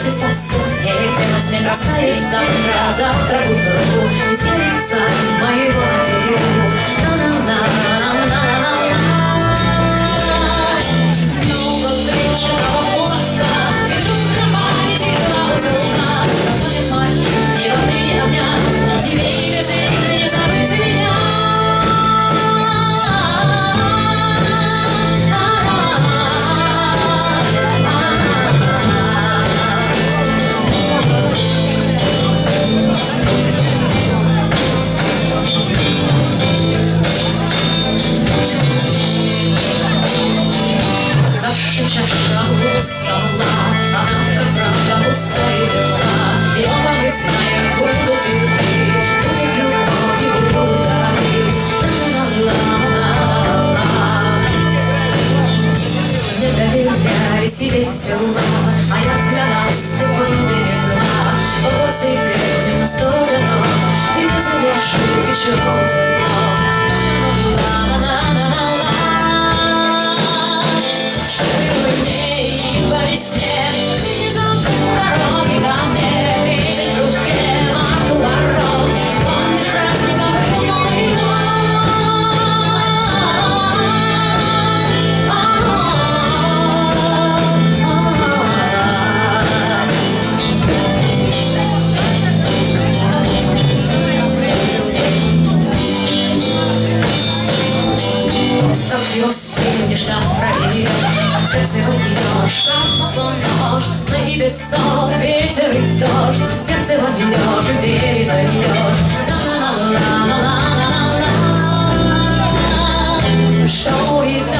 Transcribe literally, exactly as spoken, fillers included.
если совсем не хотелось, снег растает завтра, завтра к утру, и снег в саду моего берегу. На-на-на-на-на-на-на-на. Много встречного порта, вижу на памяти два узелка, звонит мой ни воды, ни огня, на тебе и без них не забыть меня. Чашка у стола, она как правда пустая, и оба мы знаем, будут любви, будет любовью удари. Не доверяли себе тела, а я для нас тобой берегла. О, секрет на сторону, и не завершу еще поздно. По весне ты не забыл дороги ко мне, видишь в руке марку ворот, помнишь праздниковый Новый год. Как его встретишь, там проверишь, как сердце войдешь, как масло нож, снеги песок, ветер и дождь, сердце войдешь и двери зайдешь. На-на-на-на-на-на-на-на-на. Что и